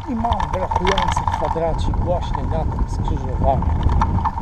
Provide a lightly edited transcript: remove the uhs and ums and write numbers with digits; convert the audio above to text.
I mam brakujący kwadracik właśnie na tym skrzyżowaniu.